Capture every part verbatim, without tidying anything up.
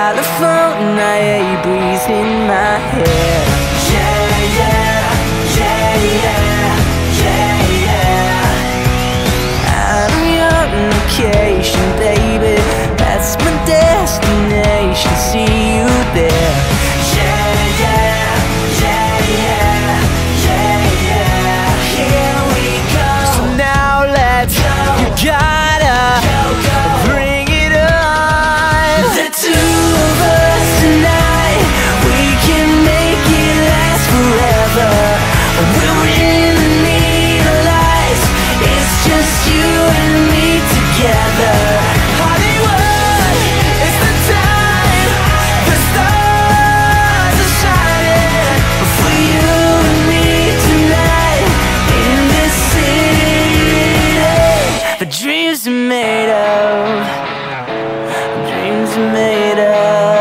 California breeze in my hair. Yeah, yeah, yeah, yeah, yeah, yeah. I'm your location, baby. That's my destination. See you there. Yeah, yeah, yeah, yeah, yeah, yeah. Here we go. So now let's go. You gotta go, go. Bring it on. The two of us tonight, we can make it last forever. We're in the neon lights. It's just you and me together. Hollywood, it's the time. The stars are shining for you and me tonight in this city. The dreams are made of. Dreams are made of.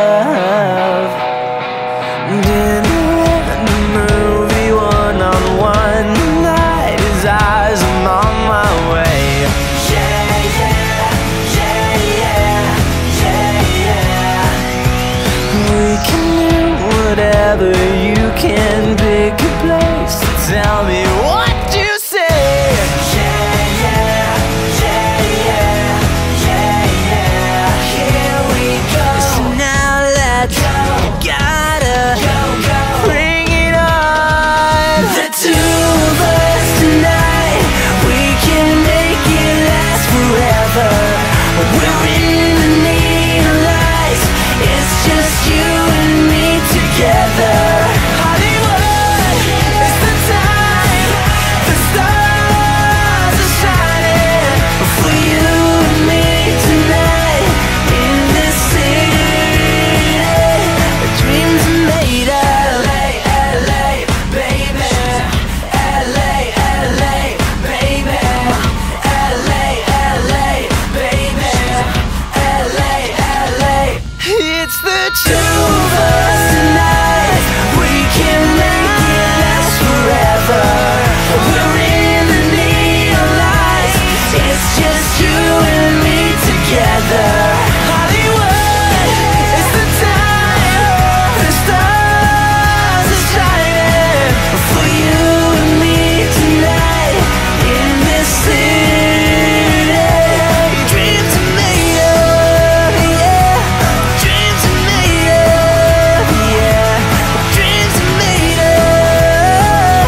Dinner and a movie, one on one night as eyes, I'm on my way. Yeah, yeah, yeah, yeah, yeah, yeah. We can do whatever, you can pick a place. Tell me what you say. Yeah, yeah, yeah, yeah, yeah, yeah. Here we go. So now let's go. Gotta go, go. Bring it on. The two of us tonight, we can make it last forever. We're in the neon lights. It's just you and me together. Hollywood, it's the time. The stars are shining for you and me tonight in this city. The dreams are made of. L A, L A, baby. L A, L A, baby. L A, L A, baby. L A, L A. It's the two of us tonight. We can make it last forever. We're in the neon lights. It's just you and me together. Hollywood, it's the time. The stars are shining for you and me tonight in this city. Dreams are made of, yeah. Dreams are made of, yeah. Dreams are made of.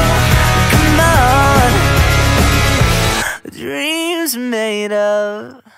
Come on. Dreams are made of.